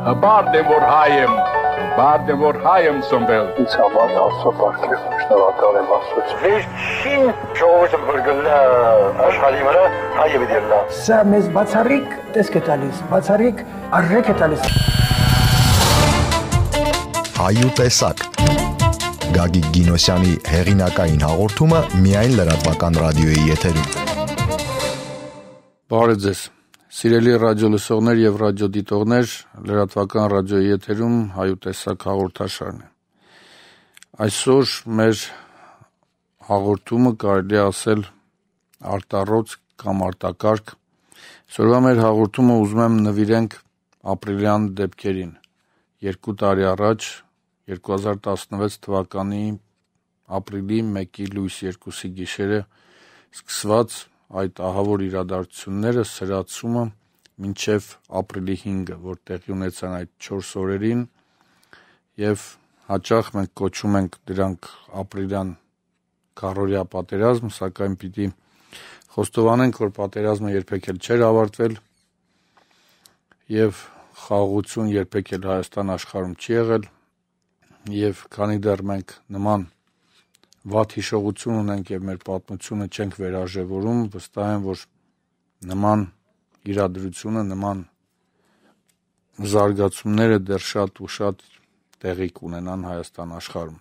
Հպարտ եմ, որ հայ եմ, հպարտ եմ, որ հայ եմ ծնվել։ Ինձ համար Աստծո բարգև շնորհակալ եմ Աստծո։ Վերջին ժողովուրդը բրգլա աշխարհի վրա հայը դիլա։ Սա մեզ բացառիկ տեսք է տալիս, բացառիկ արժեք է տալիս։ Հայու տեսակ Գագիկ Գինոսյանի հեղինակային հաղորդումը միայն լրատվական ռադիոյի եթերում։ Բարև ձեզ, սիրելի ռադիոլսողներ եւ ռադիոդիտողներ, լրատվական ռադիոյի եթերում Հայու տեսակ հաղորդաշարն է։ Այսօր մեր հաղորդումը կարելի է ասել արտառոց կամ արտակարգ։ Այսօրվա մեր հաղորդումը ուզում եմ նվիրենք ապրիլյան դեպքերին։ 2 տարի առաջ 2016 թվականի ապրիլի 1-ի լույս 2-ի գիշերը սկսված այդ ահավոր իրադարձությունները սրացումը մինչև ապրիլի 5-ը, որ տեղի ունեցան այդ 4 օրերին եւ հաճախ մենք կոչում ենք դրանք ապրիլյան քարորիա պատերազմ, սակայն պիտի խոստովանենք, որ պատերազմը երբեք էլ չէր ավարտվել եւ խաղաղություն երբեք էլ Հայաստան աշխարհում չի եղել եւ քանի դեռ մենք նման վատ հիշողություն ունենք եւ մեր պատմությունը չենք վերարժևորում, վստահ եմ, որ նման իրադրությունը, նման զարգացումները դեռ շատ ու շատ տեղի կունենան Հայաստան աշխարհում։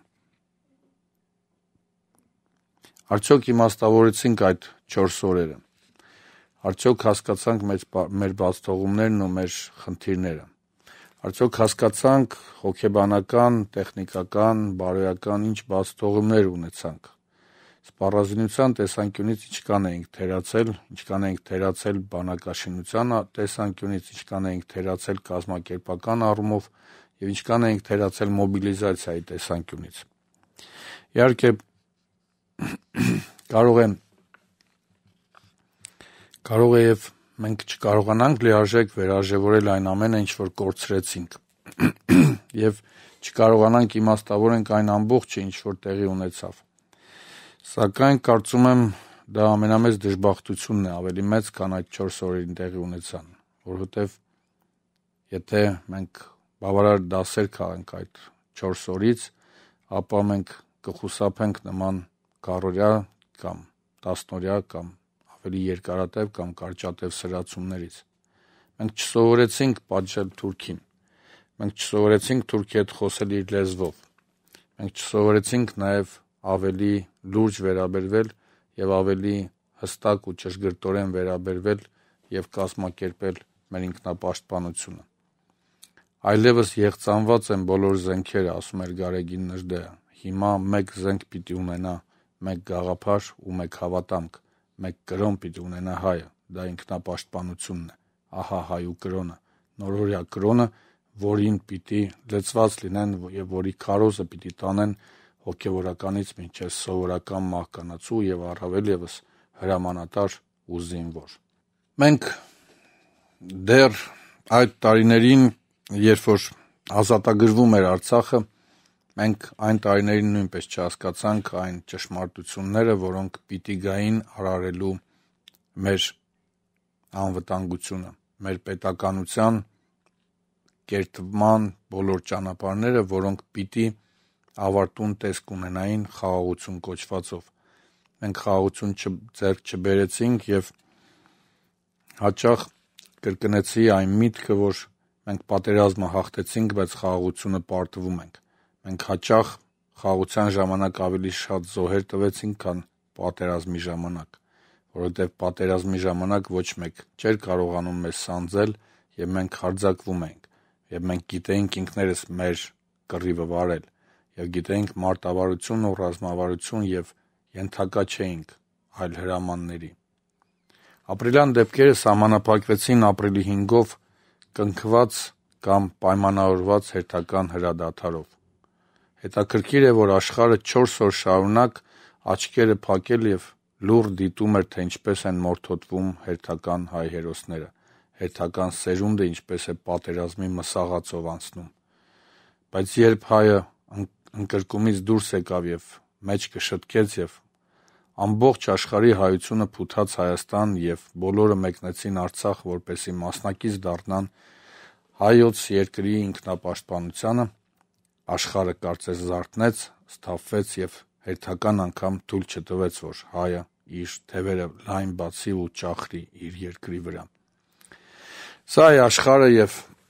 Արդյոք իմաստավորեցինք այդ 4 օրերը։ Արդյոք հասկացանք մեր բացթողումներն ու մեր խնդիրները։ Արդյոք հասկացանք հոգեբանական, տեխնիկական, բարոյական ինչ բացթողումներ ունեցանք։ Սպառազինության տեսանկյունից ինչքան էինք թերացել բանակաշինության տեսանկյունից, ինչքան էինք թերացել կազմակերպական առումով եւ ինչքան էինք թերացել մոբիլիզացիայի տեսանկյունից։ Իհարկե կարող է եւ մենք չկարողանանք լիարժեք վերարժևորել այն ամենը, ինչ որ կորցրեցինք, եւ չկարողանանք իմաստավորենք այն ամբողջը, ինչ որ տեղի ունեցավ։ Սակայն կարծում եմ դա ամենամեծ դժբախտությունն է, ավելի մեծ, քան այդ 4 օրերին տեղի ունեցան, որովհետեւ եթե մենք բավարար դասեր քաղենք այդ 4 օրից, ապա մենք կխուսափենք նման քարորիա կամ տասնօրյա կամ ավելի երկարատև կամ կարճատև սրացումներից։ Մենք չսովորեցինք պատժել Թուրքին։ Մենք չսովորեցինք Թուրքի հետ խոսել իր լեզվով։ Մենք չսովորեցինք նաև ավելի լուրջ վերաբերվել եւ ավելի հստակ ու ճշգրտորեն վերաբերվել եւ կազմակերպել մեր ինքնապաշտպանությունը։ Այլևս եղծանված են բոլոր զենքերը, ասում էր Գարեգին Նժդեհը։ Հիմա մեկ զենք պիտի ունենա, մեկ գաղափար ու մեկ հավատամք, մեկ կրոն պիտի ունենա հայը, դա ինքնապաշտպանությունն է, ահա հայու կրոնը, նորօրյա կրոնը, որին պիտի լծված լինեն եւ որի քարոզը պիտի տանեն հոգեվորականից մինչև սովորական մահկանացու եւ առավել եւս հրամանատար ու զինվոր։ Մենք դեռ այդ տարիներին, երբ որ ազատագրվում էր Արցախը, մենք այն տարիներին նույնպես չհասկացանք այն ճշմարտությունները, որոնք պիտի գային արարելու մեր անվտանգությունը, մեր պետականության կերտման բոլոր ճանապարհները, որոնք պիտի ավարտուն տեսք ունենային խաղաղություն կոչվածով։ Մենք խաղաղություն ձեռք չբերեցինք եւ հաճախ կրկնեցի այն միտքը, որ մենք պատերազմը հաղթեցինք, բայց խաղաղությունը պարտվում ենք։ Մենք հաճախ խաղաղության ժամանակ ավելի շատ զոհեր տվեցինք, քան պատերազմի ժամանակ, որովհետև պատերազմի ժամանակ ոչ մեկ չէր կարողանում մեզ սանձել եւ մենք հարձակվում էինք, եւ մենք գիտեինք ինքներս մեր կռիվը վարել, եւ գիտեինք մարտավարություն ու ռազմավարություն եւ ենթակա չէինք այլ հրամանների։ Ապրիլյան դեպքերը սահմանափակվեցին ապրիլի 5-ով կնքված կամ պայմանավորված հերթական հրադադարով։ Հետաքրքիր է, որ աշխարհը 4 օր շարունակ աչքերը փակել եւ լուռ դիտում էր, թե ինչպես են մորթոտվում հերթական հայ հերոսները, հերթական սերունդը ինչպես է պատերազմի մսաղացով անցնում։ Բայց երբ հայը ընկրկումից դուրս եկավ եւ մեջքը շտկեց եւ ամբողջ աշխարհի հայությունը փութաց Հայաստան եւ բոլորը մեկնեցին Արցախ, որպեսզի մասնակից դառնան հայոց երկրի ինքնապաշտպանությանը աշխարհը կարծես զարթնեց, սթափվեց եւ հերթական անգամ թույլ չտվեց, որ հայը իր թևերը լայն բացի ու ճախրի իր երկրի վրա։ Սա է աշխարհը եւ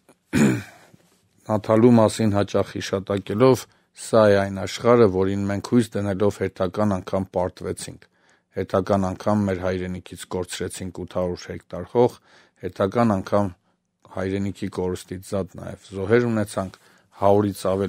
Նաթալու մասին հաճախ հիշատակելով, սա է այն աշխարհը, որին մենք հույս դնելով հերթական անգամ պարտվեցինք, հերթական անգամ մեր հայրենիքից կորցրեցինք 800 հեկտար հող, հերթական անգամ հայրենիքի կորստից զատ նաև զոհեր ունեցանք, 100-ից ավել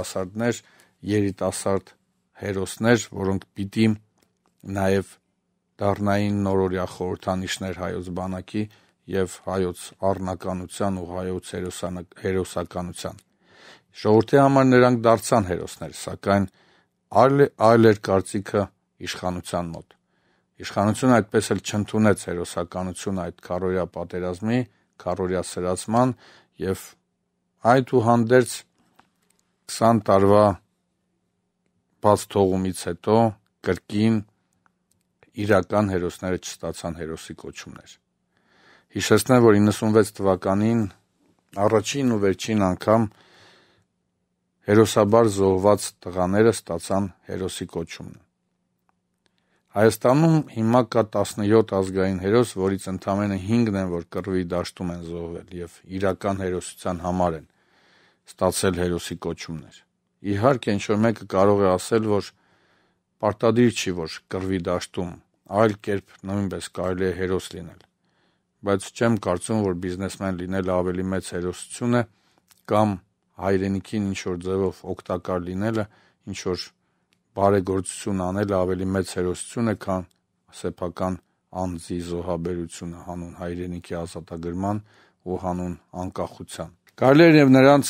երիտասարդ հերոսներ, որոնք պիտի նաև դառնային նորօրյա խորհրդանիշներ հայոց բանակի և հայոց առնականության ու հայոց հերոսականության։ Ժողովրդի համար նրանք դարձան հերոսներ, սակայն այլ էր կարծիքը իշխանության մոտ։ Իշխանությունը այդպես էլ չընդունեց հերոսականությունը այդ քառօրյա պատերազմի, քառօրյա սրացման և այդուհանդերձ 20 տարվա բաց թողումից հետո կրկին իրական հերոսները չստացան հերոսի կոչումներ։ Հիշեցնեմ, որ 96 թվականին առաջին ու վերջին անգամ հերոսաբար զոհված տղաները ստացան հերոսի կոչումն։ Հայաստանում հիմա կա 17 ազգային հերոս, որից ընդամենը 5-ն են, որ կռվի դաշտում են զոհվել և իրական հերոսության համար են ստացել հերոսի կոչումներ։ Իհարկե, ինչ-որ մեկը կարող է ասել, որ պարտադիր չի, որ կռվի դաշտում, այլ կերպ նույնպես կարելի է հերոս լինել, բայց չեմ կարծում, որ բիզնեսմեն լինելը ավելի մեծ հերոսություն է կամ հայրենիքին ինչ-որ ձևով օգտակար լինելը, ինչ-որ բարեգործություն անելը ավելի մեծ հերոսություն է, քան սեփական անձի զոհաբերությունը հանուն հայրենիքի ազատագրման ու հանուն անկախության։ Կարելի է նրանց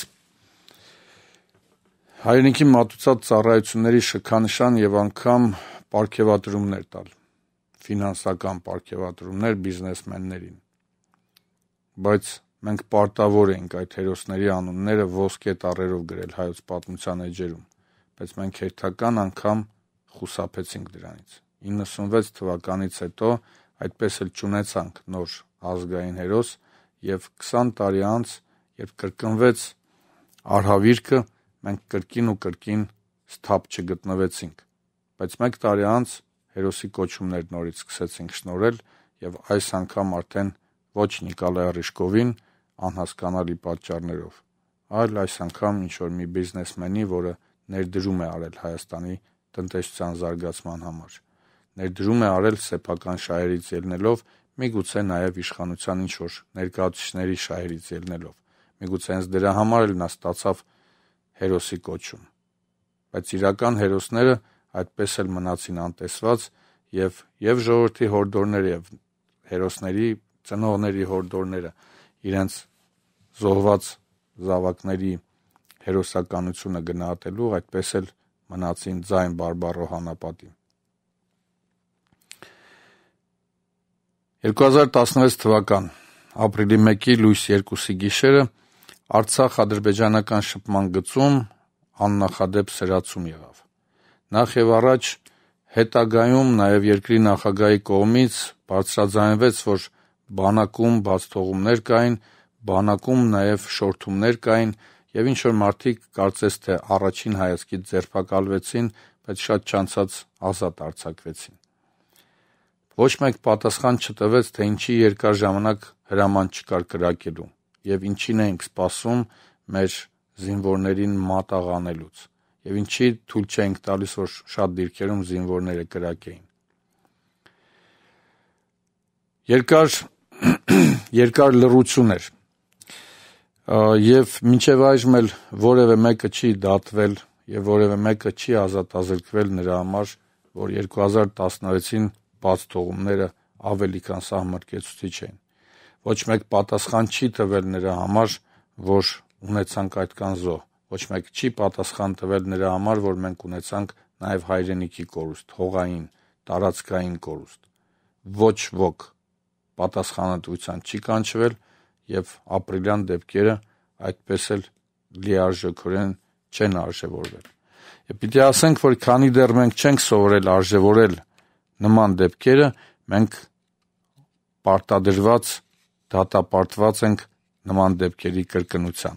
հայրենիքի մատուցած ծառայությունների շքանշան եւ անգամ պարգևատրումներ տալ, ֆինանսական պարգևատրումներ բիզնեսմեններին, բայց մենք պարտավոր ենք այդ հերոսների անունները ոսկե տառերով գրել հայոց պատմության էջերում, բայց մենք հերթական անգամ խուսափեցինք դրանից։ 96 թվականից հետո այդպես էլ չունեցանք նոր ազգային հերոս եւ 20 տարի անց, երբ կրկնվեց արհավիրքը, մենք կրկին ու կրկին սթափ չգտնվեցինք, բայց մեկ տարի անց հերոսի կոչումներ նորից սկսեցինք շնորհել եւ այս անգամ արդեն ոչ Նիկոլայ Ռիժկովին անհասկանալի պատճառներով, այլ այս անգամ ինչ-որ մի բիզնեսմենի, որը ներդրում է արել Հայաստանի տնտեսության զարգացման համար, ներդրում է արել սեփական շահերից ելնելով, միգուցե նաև իշխանության ինչ-որ ներկայացուցիչների շահերից ելնելով, միգուցե հենց դրա համար էլ նա ստացավ հերոսի կոչում, բայց իրական հերոսները այդպես էլ մնացին անտեսված եւ ժողովրդի հորդորները եւ հերոսների ծնողների հորդորները իրենց զոհված զավակների հերոսականությունը գնահատելու այդպես էլ մնացին ձայն բարբառո հանապատի։ 2016 թվական ապրիլի 1-ի լույս 2-ի գիշերը Արցախ-ադրբեջանական շփման գծում աննախադեպ սրացում եղավ։ Նախ եւ առաջ հետագայում նաև երկրի նախագահի կողմից բարձրաձայնվեց, որ բանակում բաց թողումներ կային, բանակում նաև շորթումներ կային եւ ինչ որ մարդիկ կարծես թե առաջին հայացքից ձերբակալվեցին, բայց շատ չանցած ազատ արձակվեցին։ Ոչ մեկ պատասխան չտվեց, թե ինչի երկար ժամանակ հրաման չկար կրակելու եւ ինչին էինք սպասում մեր զինվորներին մատաղ անելուց եւ ինչի թույլ չենք տալիս, որ շատ դիրքերում զինվորները կրակեին։ Երկար լռություն էր եւ մինչեւ այժմ էլ որևէ մեկը չի դատվել եւ որևէ մեկը չի ազատազրկվել նրա համար, որ 2016-ին բաց թողումները ավելի քան սահմռկեցուցիչ էին։ Ոչ մեկ պատասխան չի տվել նրա համար, որ ունեցանք այդքան զոհ։ Ոչ մեկ չի պատասխան տվել նրա համար, որ մենք ունեցանք նաև հայրենիքի կորուստ, հողային, տարածքային կորուստ։ Ոչ ոք պատասխանատվության չի կանչվել եւ ապրիլյան դեպքերը այդպես էլ լիարժեքորեն չեն արժևորվել։ Եվ պիտի ասենք, որ քանի դեռ մենք չենք սովորել արժևորել նման դեպքերը, մենք պարտադրված, դատապարտված ենք նման դեպքերի կրկնության։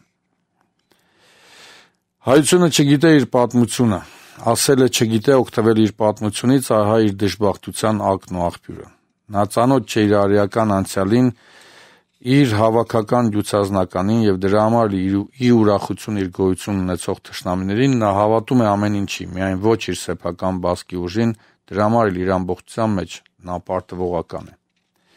Հայությունը չգիտե իր պատմությունը, ասել է չգիտե օգտվել իր պատմությունից, ահա իր դժբախտության ակն ու աղբյուրը։ Նա ծանոթ չէ իր արիական անցյալին, իր հավաքական յուցազնականին եւ դրա համար ի ուրախություն իր գոյություն ունեցող թշնամիներին նա հավատում է ամեն ինչի, միայն ոչ իր սեփական բասկի ուժին, դրա համար էլ իր ամբողջության մեջ նա պարտվողական է։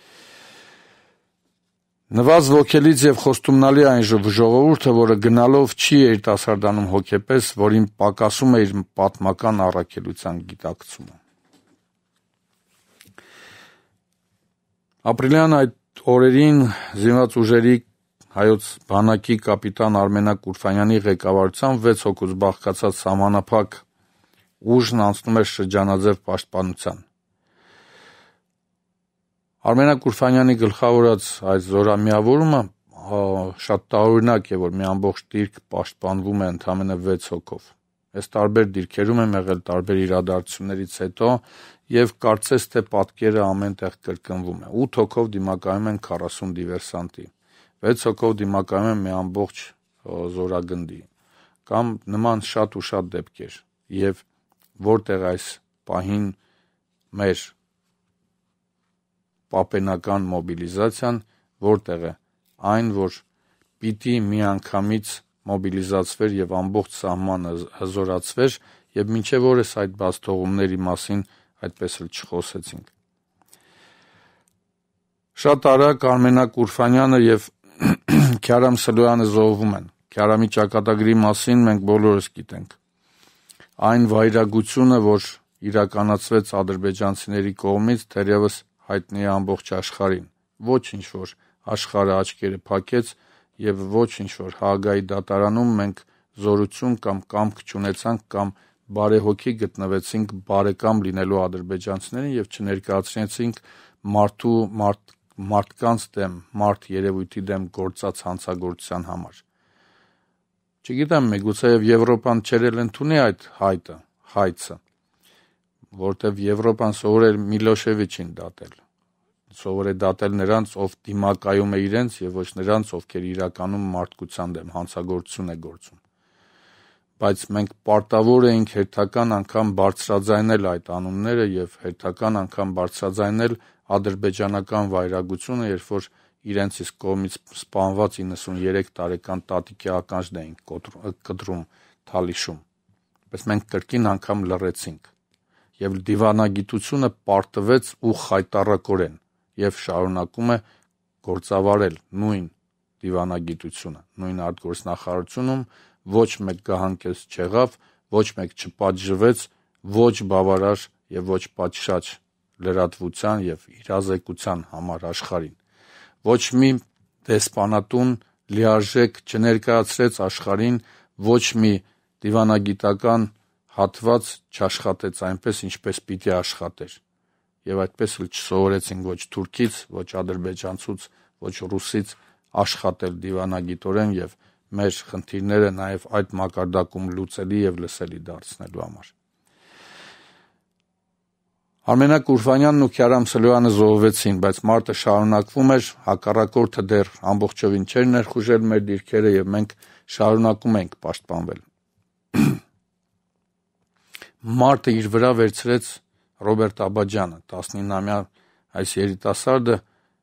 Նվազ ոգելից եւ խոստումնալի այն ժողովուրդը, որը գնալով չի երիտասարդանում հոգեպես, որին պակասում է իր պատմական առաքելության գիտակցումը։ Ապրիլյան այդ օրերին զինված ուժերի հայոց բանակի կապիտան Արմենակ Ուրֆանյանի ղեկավարությամբ 6 հոգուց բաղկացած սահմանափակ ուժն անցնում էր շրջանաձև պաշտպանության։ Արմենակ Ուրֆանյանի գլխավորած այս զորամիավորումը շատ տարօրինակ է, որ մի ամբողջ դիրք պաշտպանվում է ընդամենը 6 հոգով։ Այս տարբեր դիրքերում եմ եղել տարբեր իրադարձություններից հետո եւ կարծես թե պատկերը ամեն տեղ կրկնվում է։ 8 հոգով դիմակայում են 40 դիվերսանտի, 6 հոգով դիմակայում են մի ամբողջ զորագնդի կամ նման շատ ու շատ դեպքեր եւ որտեղ այս պահին մեր պապենական մոբիլիզացիան որտեղ է այն, որ պիտի միանգամից մոբիլիզացվեր եւ ամբողջ սահմանը հզորացվեր եւ մինչեւ օրս այդ բացթողումների մասին այդպես էլ չխոսեցինք։ Շատ արագ Արմենակ Ուրֆանյանը եւ Քյարամ Սլոյանը զոհվում են։ Քյարամի ճակատագրի մասին մենք բոլորս գիտենք։ Այն վայրագությունը, որ իրականացվեց ադրբեջանցիների կողմից, թերևս հայտնի է ամբողջ աշխարհին։ Ոչինչ որ աշխարհը աչքերը փակեց եւ ոչինչ որ Հաագայի դատարանում մենք զորություն կամ կամք չունեցանք կամ բարեհոգի գտնվեցինք բարեկամ լինելու ադրբեջանցիներին եւ չներկայացրեցինք մարդկանց դեմ, մարդ երևույթի դեմ գործած հանցագործության համար։ Չգիտեմ, միգուցե եւ Եվրոպան չերել ընդունի այդ հայցը, որտեվ Եվրոպան սովորել Միլոշևիչին դատել։ Սովոր է դատել նրանց, ով դիմակայում է իրենց եւ ոչ նրանց, ովքեր իրականում մարդկության դեմ հանցագործություն է գործում։ Բայց մենք պարտավոր էինք հերթական անգամ բարձրաձայնել այդ անունները եւ հերթական անգամ բարձրաձայնել ադրբեջանական վայրագությունը, երբ որ իրենց իսկ կողմից սպանված 93 տարեկան տատիկի ականջն էինք կտրում Թալիշում։ Բայց մենք կրկին անգամ լռեցինք եւ դիվանագիտությունը պարտվեց ու խայտառակորեն եւ շարունակում է գործավարել նույն դիվանագիտությունը, նույն արտգործնախարարությունում ոչ մեկ գահանկեց չեղավ, ոչ մեկ չպատժվեց, ոչ բավարար եւ ոչ պատշաճ լրատվության եւ իրազեկության համար աշխարհին։ Ոչ մի դեսպանատուն լիարժեք չներկայացրեց աշխարհին, ոչ մի դիվանագիտական հատված չաշխատեց այնպես, ինչպես պիտի աշխատեր։ Եվ այդպես էլ չսովորեցին ոչ թուրքից, ոչ ադրբեջանցուց, ոչ ռուսից աշխատել դիվանագիտորեն եւ մեր խնդիրները նաեւ այդ մակարդակում լուծելի եւ լսելի դարձնելու համար։ Արմենակ Ուրֆանյանն ու Քյարամ Սլոյանը զոհվեցին, բայց մարտը շարունակվում էր, հակառակորդը դեռ ամբողջովին չէր ներխուժել մեր դիրքերը եւ մենք շարունակում ենք պաշտպանվել։ Մարտը իր վրա վերցրեց Ռոբերտ Աբաջյանը, 19-ամյա այս երիտասարդը,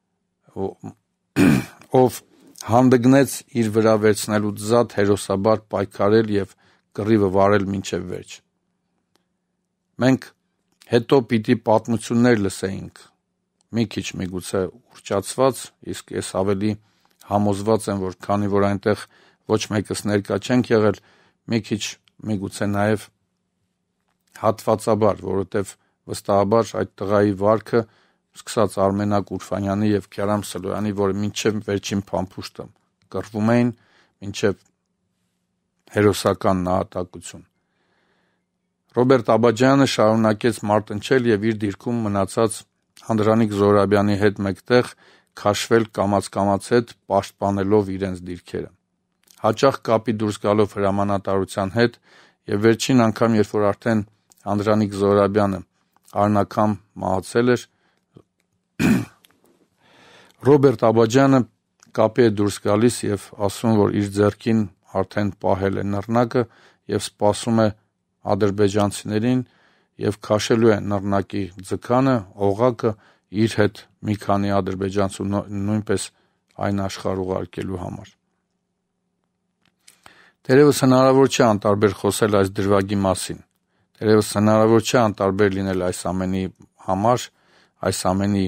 ով հանդգնեց իր վրա վերցնելու զատ հերոսաբար պայքարել եւ կռիվը վարել մինչեւ վերջ։ Մենք հետո պիտի պատմություններ լսեինք, մի քիչ միգուցե ուրճացված, իսկ ես ավելի համոզված եմ, որ քանի որ այնտեղ ոչ մեկս ներկա չենք եղել, մի քիչ միգուցե նաեւ հատվածաբար, որովհետեւ վստահաբար այդ տղայի վարքը սկսած Արմենակ Ուրֆանյանի եւ Քյարամ Սլոյանի, որը մինչեւ վերջին փամփուշտը կռվում էին, մինչեւ հերոսական նահատակություն։ Ռոբերտ Աբաջյանը շարունակեց մարտնչել եւ իր դիրքում մնացած Անդրանիկ Զոհրաբյանի հետ մեկտեղ քաշվել կամաց հետ պաշտպանելով իրենց դիրքերը։ Հաճախ կապի դուրս գալով հրամանատարության հետ եւ վերջին անգամ, երբ որ արդեն Անդրանիկ Զոհրաբյանը արնակամ մահացել էր, Ռոբերտ Աբաջյանը կապի է դուրս գալիս եւ ասում, որ իր ձեռքին արդեն պահել է նռնակը եւ սպասում է ադրբեջանցիներին եւ քաշելու է նռնակի ձկանը, օղակը իր հետ մի քանի ադրբեջանցու նույնպես այն աշխարհ ուղարկելու համար։ Դերևս հնարավոր չէ անտարբեր խոսել այս դրվագի մասին։ Դերևս հնարավոր չէ անտարբեր լինել այս ամենի համար, այս ամենի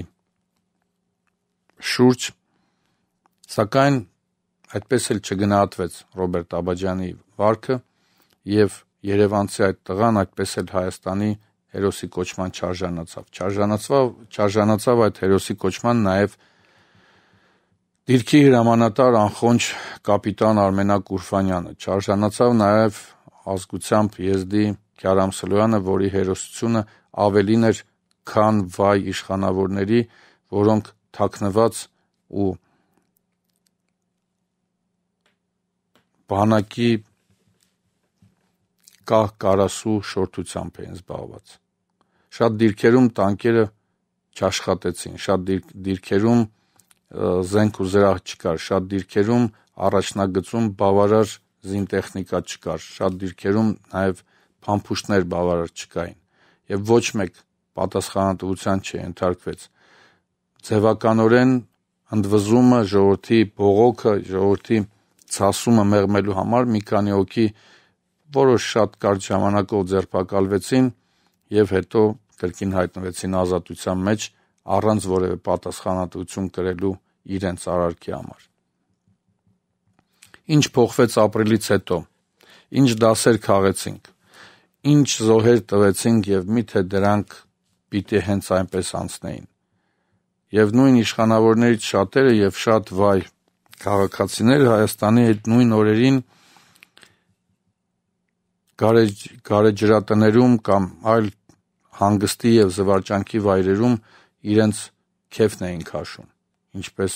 շուրջ, սակայն այդպես էլ չգնահատվեց Ռոբերտ Աբաջյանի վարքը եւ Երևանցի այդ տղան այդպես էլ Հայաստանի հերոսի կոչման չարժանացավ այդ հերոսի կոչման նաեւ դիրքի հրամանատար անխոնջ կապիտան Արմենակ Ուրֆանյանը, չարժանացավ նաեւ ազգությամբ եզդի Քյարամ Սլոյանը, որի հերոսությունը ավելին էր, քան վայ իշխանավորների, որոնք թաքնված ու բանակի կարասու շորթությամբ էին զբաղված։ Շատ դիրքերում տանկերը չաշխատեցին, շատ դիրքերում զենք ու զրահ չկար, շատ դիրքերում առաջնագծում բավարար զինտեխնիկա չկար, շատ դիրքերում նաև փամփուշտներ բավարար չկային եւ ոչ մեկ պատասխանատվության չենթարկվեց։ Ձևականորեն ընդվզումը, ժողովրդի բողոքը, ժողովրդի ցասումը մեղմելու համար մի քանի հոգի որոշ շատ կարճ ժամանակով ձերբակալվեցին եւ հետո կրկին հայտնվեցին ազատության մեջ առանց որևէ պատասխանատվություն կրելու իրենց արարքի համար։ Ինչ փոխվեց ապրիլից հետո, ինչ դասեր քաղեցինք, ինչ զոհեր տվեցինք եւ միթե դրանք պիտի հենց այնպես անցնեին։ Եվ նույն իշխանավորներից շատերը եւ շատ վայ քաղաքացիները Հայաստանի այդ նույն օրերին գարեջրատներում կամ այլ հանգստի եւ զվարճանքի վայրերում իրենց քեֆն էին քաշում, ինչպես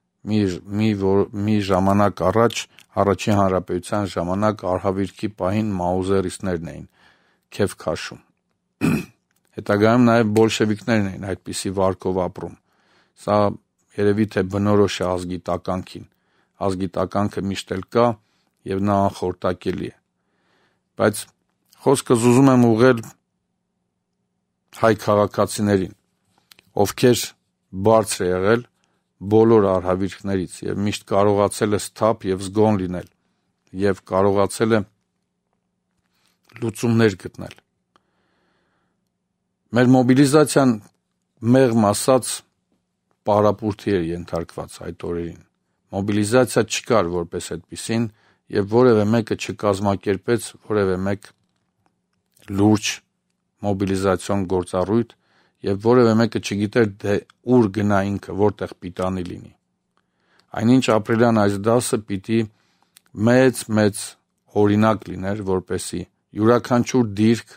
մի ժամանակ առաջ առաջին հանրապետության ժամանակ արհավիրքի պահին մաուզերիստներն էին քեֆ քաշում։ Հետագայում նաեւ բոլշևիկներն էին այդպիսի վարկով ապրում։ Սա երևի թե բնորոշ է ազգի տականքին։ Ազգի տականքը միշտ էլ կա եւ նա անխորտակելի է։ Բայց խոսքս ուզում եմ ուղղել հայ քաղաքացիներին, ովքեր բարձր եղել բոլոր արհավիրքներից եւ միշտ կարողացել է սթափ եւ զգոն լինել եւ կարողացել է լուծումներ գտնել։ Մեր մոբիլիզացիան մեղմ ասած պարապուրդի էր ենթարկված այդ օրերին։ Մոբիլիզացիա չկար որպես այդպիսին եւ որևէ մեկը չկազմակերպեց որևէ մեկ լուրջ մոբիլիզացիոն գործառույթ եւ որևէ մեկը չգիտեր թե ուր գնա ինքը, որտեղ պիտանի լինի։ Այնինչ ապրիլյան այս դասը պիտի մեծ օրինակ լիներ, որպեսի յուրաքանչյուր դիրք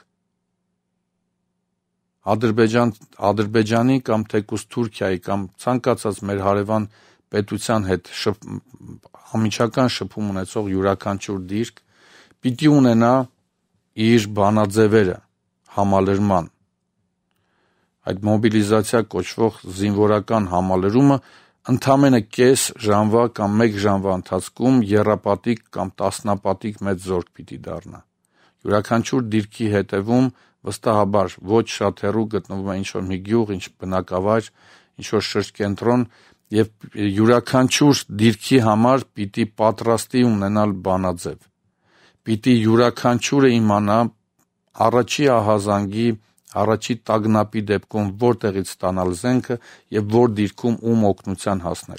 Ադրբեջանի կամ թեկուզ Թուրքիայի կամ ցանկացած մեր հարևան պետության հետ համիջական շփում ունեցող յուրաքանչյուր դիրք պիտի ունենա իր բանաձևերը համալրման։ Այդ մոբիլիզացիա կոչվող զինվորական համալրումը ընդամենը կես ժամվա կամ 1 ժամվա ընթացքում եռապատիկ կամ տասնապատիկ մեծ զորք պիտի դառնա։ Յուրաքանչյուր դիրքի հետևում վստահաբար ոչ շատ հեռու գտնվում է ինչ-որ մի գյուղ, ինչ բնակավայր, ինչ-որ շրջկենտրոն եւ յուրաքանչյուր դիրքի համար պիտի պատրաստի ունենալ բանաձև։ Պիտի յուրաքանչյուրը իմանա առաջի ահազանգի, առաջի տագնապի դեպքում որտեղից ստանալ զենքը եւ որ դիրքում ում օգնության հասնել։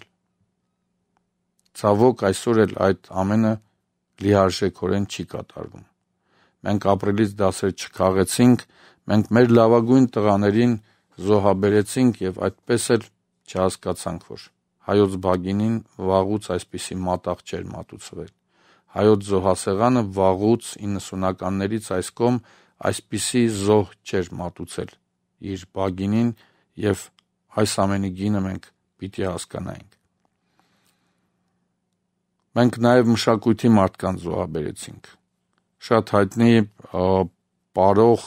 Ցավոք այսօր էլ այդ ամենը լիարժեքորեն չի կատարվում։ Մենք ապրիլից դասեր չքաղեցինք, մենք մեր լավագույն տղաներին զոհաբերեցինք եւ այդպես էլ չհասկացանք, որ հայոց բագինին վաղուց այսպիսի մատաղ չէր մատուցվել։ Հայոց զոհասեղանը վաղուց 90-ականներից այս կողմ այսպիսի զոհ չէր մատուցել իր բագինին եւ այս ամենի գինը մենք պիտի հասկանայինք։ Մենք նաեւ մշակույթի մարդկանց զոհաբերեցինք։ Շատ հայտնի պարող,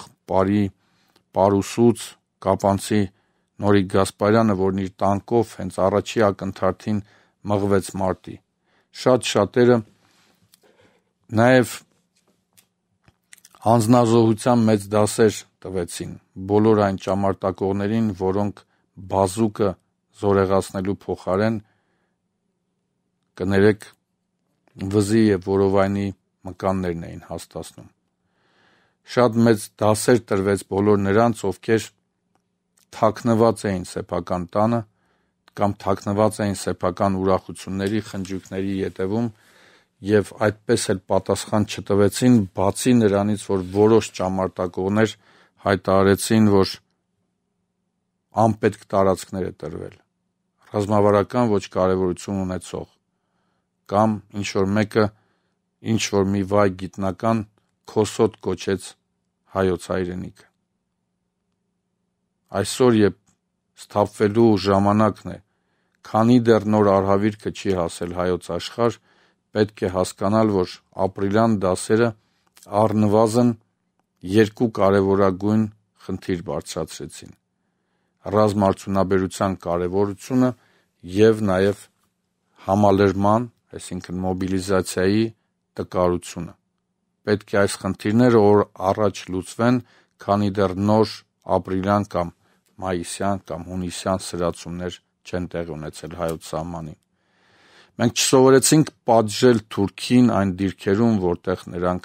պարուսուց, կապանցի Նորիկ Գասպարյանը, որն իր տանկով հենց առաջի ակնթարթին մղվեց մարտի։ Շատ շատերը նաև անձնազոհության մեծ դասեր տվեցին բոլոր այն ճամարտակողներին, որոնք բազուկը զորեղացնելու փոխարեն կներեք վզի եւ որովայնի մկաններն էին հաստացնում։ Շատ մեծ դասեր տրվեց բոլոր նրանց, ովքեր թաքնված էին սեփական տանը կամ թաքնված էին սեփական ուրախությունների, խնջույքների ետևում եւ այդպես էլ պատասխան չտվեցին, բացի նրանից, որ որոշ ճամարտակողներ հայտարարեցին, որ անպետք տարածքներ է տրվել, ռազմավարական ոչ կարևորություն ունեցող, կամ ինչ-որ մեկը ինչ-որ մի վայ գիտնական քոսոտ կոչեց հայոց հայրենիքը։ Այսօր, երբ սթափվելու ժամանակն է, քանի դեռ նոր արհավիրքը չի հասել հայոց աշխարհ, պետք է հասկանալ, որ ապրիլյան դասերը առնվազն երկու կարևորագույն խնդիր բարձրացրեցին. ռազմարդյունաբերության կարևորությունը եւ նաեւ համալրման, այսինքն մոբիլիզացիայի տկարությունը։ Պետք է այս խնդիրները օր առաջ լուծվեն, քանի դեռ նոր ապրիլյան կամ մայիսյան կամ հունիսյան սրացումներ չեն տեղի ունեցել հայոց սահմանին։ Մենք չսովորեցինք պատժել Թուրքին այն դիրքերում, որտեղ նրանք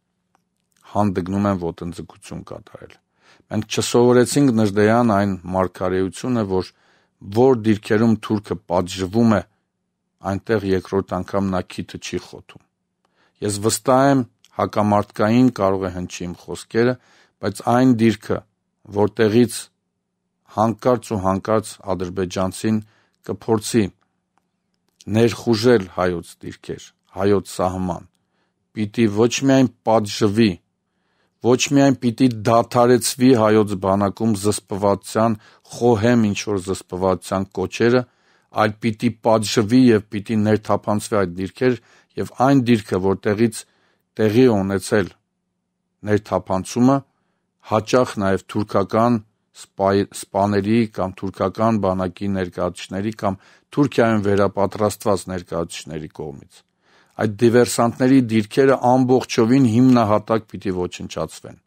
հանդգնում են ոտնձգություն կատարել։ Մենք չսովորեցինք Նժդեյան այն մարգարեությունը, որ դիրքերում թուրքը պատժվում է, այնտեղ երկրորդ անգամ նա քիթը չի խոթում։ Ես վստահ եմ, հակամարտկային կարող է հնչի իմ խոսքերը, բայց այն դիրքը, որտեղից հանկարծ ու հանկարծ ադրբեջանցին կփորձի ներխուժել հայոց դիրքեր, հայոց սահման, պիտի ոչ միայն պատժվի, ոչ միայն պիտի դադարեցվի հայոց բանակում զսպվածության, խոհեմ ինչ-որ զսպվածության կոչերը, այլ պիտի պատժվի եւ պիտի ներթափանցվի այդ դիրքեր եւ այն դիրքը, որտեղից տեղի է ունեցել ներթափանցումը, հաճախ նաեւ թուրքական սպաների կամ թուրքական բանակի ներկայացուցիչների կամ Թուրքիայում վերապատրաստված ներկայացուցիչների կողմից։ Այդ դիվերսանտների դիրքերը ամբողջովին հիմնահատակ պիտի ոչնչացվեն։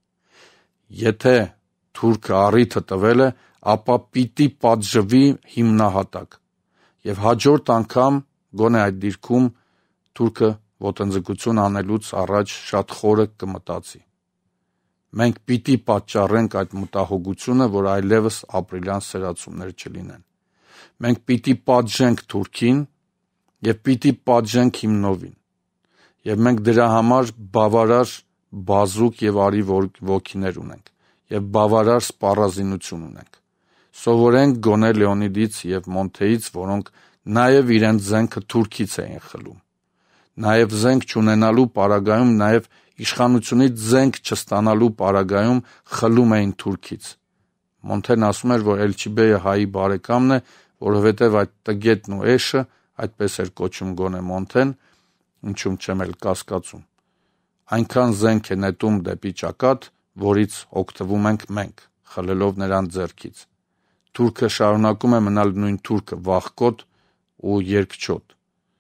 Եթե թուրքը առիթը տվել է, ապա պիտի պատժվի հիմնահատակ։ Եվ հաջորդ անգամ գոնե այդ դիրքում թուրքը ոտնձգություն անելուց առաջ շատ խորը կմտածի։ Մենք պիտի պատճառենք այդ մտահոգությունը, որ այլևս ապրիլյան սրացումներ չլինեն։ Մենք պիտի պատժենք Թուրքին եւ պիտի պատժենք հիմնովին։ Եվ մենք դրա համար բավարար բազուկ եւ արի ոգիներ ունենք եւ բավարար սպառազինություն ունենք։ Սովորենք գոնե Լեոնիդից եւ Մոնթեից, որոնք նաեւ իրենց զենքը Թուրքից էին խլում։ Նաեւ զենք չունենալու պարագայում, նաեւ իշխանությունից զենք չստանալու պարագայում խլում էին Թուրքից։ Մոնթեն ասում էր, որ Էլչիբեյը հայի բարեկամն է, որովհետև այդ տգետն ու էշը, այդպես էր կոչում գոնե Մոնթեն, ինչում չեմ էլ կասկածում, այնքան զենք է նետում դեպի ճակատ, որից օգտվում ենք մենք, խլելով նրան ձեռքից։ Թուրքը շարունակում է մնալ նույն թուրքը, վախկոտ ու երկչոտ։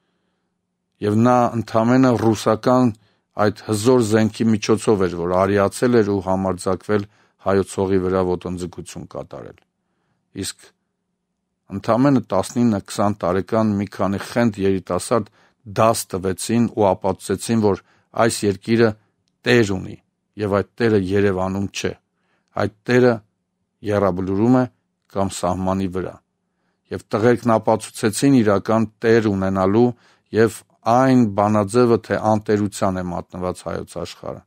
Եվ նա ընդամենը ռուսական այդ հզոր զենքի միջոցով էր, որ արիացել էր ու համարձակվել հայոց հողի վրա ոտնձգություն կատարել։ Իսկ ընդամենը 19-20 տարեկան մի քանի խենթ երիտասարդ դաս տվեցին ու ապացուցեցին, որ այս երկիրը տեր ունի եւ այդ տերը Երևանում չէ։ Այդ տերը Եռաբլուրում է կամ սահմանի վրա։ Եվ տղերքն ապացուցեցին իրական տեր ունենալու եւ այն բանաձևը, թե անտերության է մատնված հայոց աշխարհը։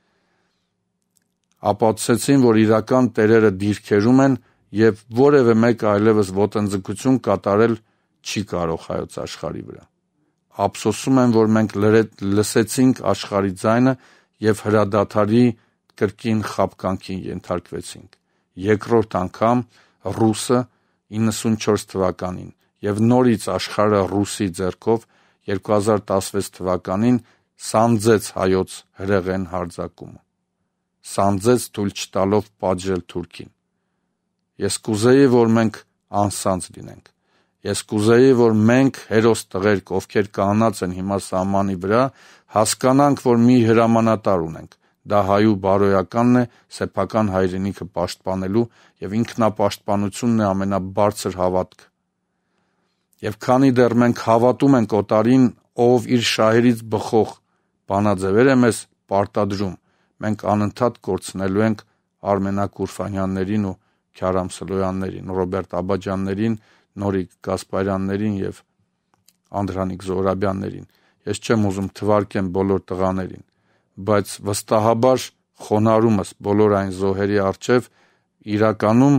Ապացուցեցին, որ իրական տերերը դիրքերում են եւ որևէ մեկը այլևս ոտնձգություն կատարել չի կարող հայոց աշխարհի վրա։ Ափսոսում եմ, որ մենք լսեցինք աշխարհի ձայնը եւ հրադադարի կրկին խաբկանքին ենթարկվեցինք։ Երկրորդ անգամ ռուսը 94 թվականին եւ նորից աշխարհը ռուսի ձեռքով 2016 թվականին սանձեց հայոց հրեղեն հարձակումը։ Սանձեց թույլ չտալով պատժել Թուրքին։ Ես կուզեի, որ մենք անսանձ լինենք։ Ես կուզեի, որ մենք հերոս տղերք, ովքեր կանգնած են հիմա սահմանի վրա, հասկանանք, որ մի հրամանատար ունենք։ Դա հայու բարոյականն է սեփական հայրենիքը պաշտպանելու եւ ինքնապաշտպանությունն է ամենաբարձր հավատքը։ Եվ քանի դեռ մենք հավատում ենք օտարին, ով իր շահերից բխող բանաձևեր է մեզ պարտադրում, մենք անընդհատ կորցնելու ենք Արմենակ Ուրֆանյաններին ու Քյարամ Սլոյաններին, Ռոբերտ Աբաջաններին, Նորիկ Գասպարյաններին եւ Անդրանիկ Զոհրաբյաններին։ Ես չեմ ուզում թվարկեմ բոլոր տղաներին, բայց վստահաբար խոնարհումս բոլոր այն զոհերի առջև իրականում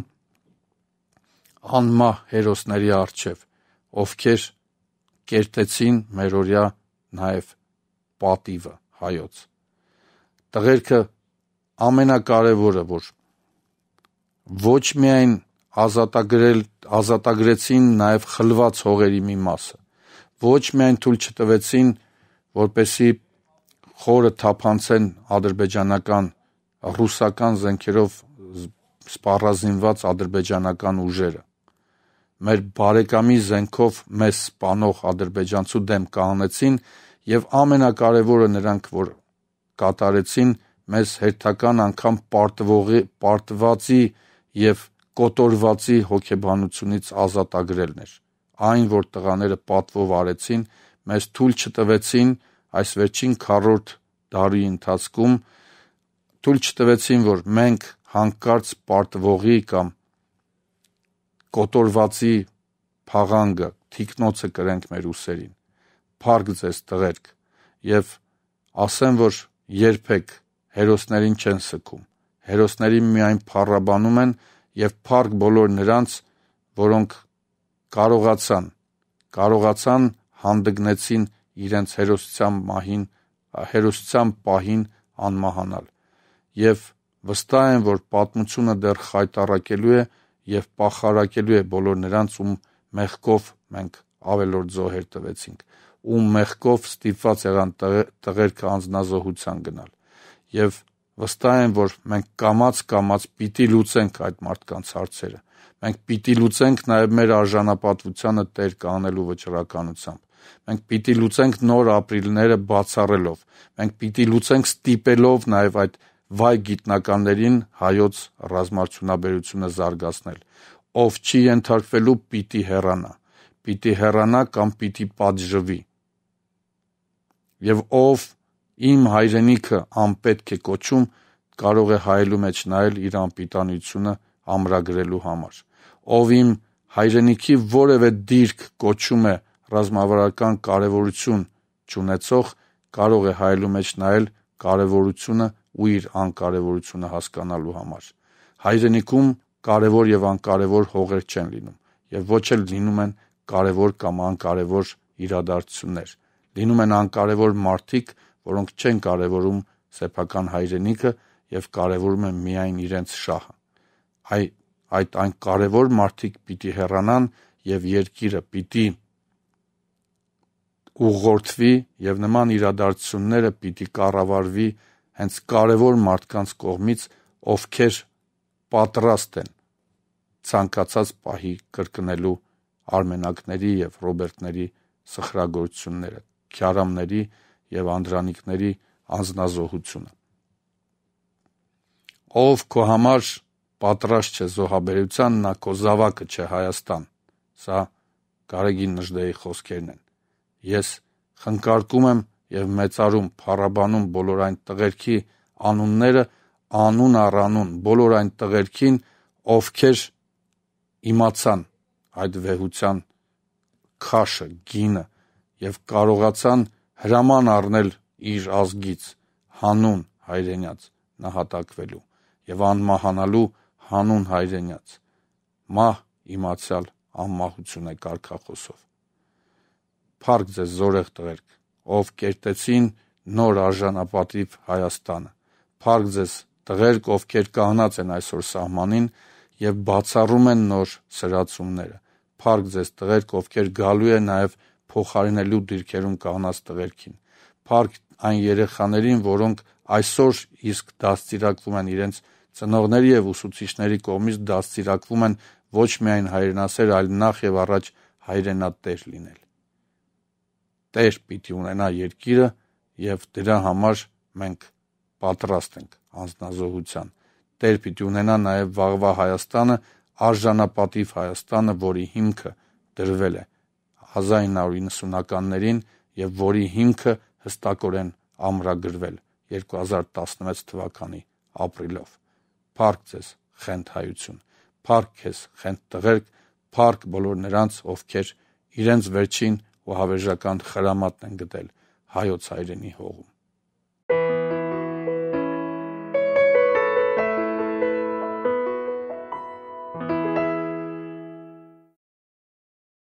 անմահ հերոսների առջև, ովքեր կերտեցին մերօրյա նաև պատիվը հայոց։ Տղերքը ամենակարևորը, որ ոչ միայն ազատագրեցին նաև խլված հողերի մի մասը, ոչ միայն թույլ չտվեցին, որպեսի խորը թափանցեն ադրբեջանական, ռուսական զենքերով սպառազինված ադրբեջանական ուժերը, մեր բարեկամի զենքով մեզ սպանող ադրբեջանցու դեմ կանգնեցին եւ ամենակարևորը նրանք, որ կատարեցին, մեզ հերթական անգամ պարտվածի եւ կոտորվածի հոգեբանությունից ազատագրելն էր։ Այն, որ տղաները պատվով արեցին, մեզ թույլ չտվեցին այս վերջին 4-րդ դարի ընթացքում, թույլ չտվեցին, որ մենք հանկարծ պարտվողի կամ կոտորվածի փաղանգը, թիկնոցը կրենք մեր ուսերին։ Փառք ձեզ տղերք, եւ ասեմ, որ երբեք հերոսներին չեն սգում, հերոսներին միայն փառաբանում են եւ փառք բոլոր նրանց, որոնք կարողացան հանդգնեցին իրենց հերոսության պահին անմահանալ եւ վստահ եմ, որ պատմությունը դեռ խայտառակելու է եւ պախարակելու է բոլոր նրանց, ում մեղքով մենք ավելորդ զոհեր տվեցինք, ում մեղքով ստիպված եղան տղերքը անձնազոհության գնալ եւ վստահ եմ, որ մենք կամաց պիտի լուծենք այդ մարդկանց հարցերը, մենք պիտի լուծենք նաեւ մեր արժանապատվությանը տեր կանելու վճռականությամբ, մենք պիտի լուծենք նոր ապրիլները բացառելով, մենք պիտի լուծենք ստիպելով նաեւ այդ վայ գիտնականներին հայոց ռազմարդյունաբերությունը զարգացնել, ով չի ենթարկվելու պիտի հեռանա կամ պիտի պատժվի, եւ ով իմ հայրենիքը անպետք է կոչում, կարող է հայելու մեջ նայել իր անպիտանությունը ամրագրելու համար, ով իմ հայրենիքի որևէ դիրք կոչում է ռազմավարական կարևորություն չունեցող, կարող է հայելու մեջ նայել կարևորությունը ու իր անկարևորությունը հասկանալու համար։ Հայրենիքում կարևոր եւ անկարևոր հողեր չեն լինում եւ ոչ էլ լինում են կարևոր կամ անկարևոր իրադարձություններ։ Լինում են անկարևոր մարդիկ, որոնք չեն կարևորում սեփական հայրենիքը եւ կարևորում են միայն իրենց շահը։ Այդ այն կարևոր մարդիկ պիտի հեռանան եւ երկիրը պիտի ուղղորդվի եւ նման իրադարձությունները պիտի կառավարվի հենց կարևոր մարդկանց կողմից, ովքեր պատրաստ են ցանկացած պահի կրկնելու Արմենակների եւ Ռոբերտների սխրագործությունները, Քյարամների եւ Անդրանիկների անձնազոհությունը։ Ով քո համար պատրաստ չէ զոհաբերության, նա քո զավակը չէ Հայաստան։ Սա Գարեգին Նժդեի խոսքերն են։ Ես խնկարկում եմ եւ մեծարում, փառաբանում բոլոր այն տղերքի անունները, անուն առ անուն, բոլոր այն տղերքին, ովքեր իմացան այդ վեհության քաշը, գինը եւ կարողացան հրաման առնել իր ազգից, հանուն հայրենյաց նահատակվելու եւ անմահանալու հանուն հայրենյաց։ Մահ իմացյալ անմահություն է կարգախոսով։ Փառք ձեզ զորեղ տղերք, ով կերտեցին նոր արժանապատիվ Հայաստանը։ Փառք ձեզ տղերք, ովքեր կանգնած են այսօր սահմանին եւ բացառում են նոր սրացումները։ Փառք ձեզ տղերք, ովքեր գալու է նաեւ փոխարինելու դիրքերում կանգնած տղերքին։ Փառք այն երեխաներին, որոնք այսօր իսկ դաստիարակվում են իրենց ծնողների եւ ուսուցիչների կողմից, դաստիարակվում են ոչ միայն հայրենասեր, այլ նախ եւ առաջ հայրենատեր լինել։ Տեր պիտի ունենա երկիրը եւ դրա համար մենք պատրաստ ենք անձնազոհության։ Տեր պիտի ունենա նաեւ վաղվա Հայաստանը, արժանապատիվ Հայաստանը, որի հիմքը դրվել է 1990-ականներին եւ որի հիմքը հստակորեն ամրագրվել 2016 թվականի ապրիլով։ Փառք ձեզ, խենթ հայություն, փառք քեզ, խենթ տղերք, փառք բոլոր նրանց, ովքեր իրենց վերջին ու հավերժական խրամատն են գտել հայոց հայրենի հողում։